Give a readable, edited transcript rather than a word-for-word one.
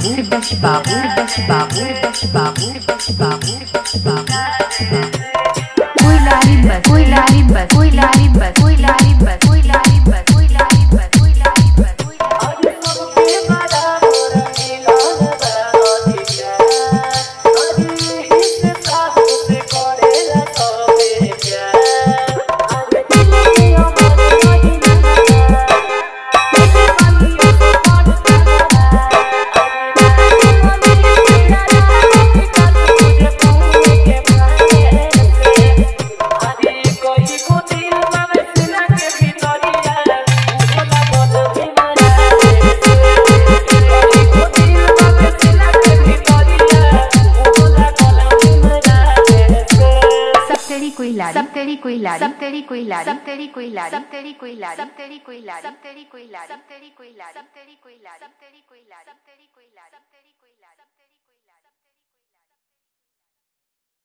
SIBESH BABU SIBESH BABU Koilari बस कोइलारी बस कोइलारी बस कोइलारी बस कोइलारी बस कोइलारी बस कोइलारी बस तेरी कोइलारी सब तेरी कोइलारी सब तेरी कोइलारी सब तेरी कोइलारी सब तेरी कोइलारी सब तेरी कोइलारी सब तेरी कोइलारी सब तेरी कोइलारी सब तेरी कोइलारी सब तेरी कोइलारी सब तेरी कोइलारी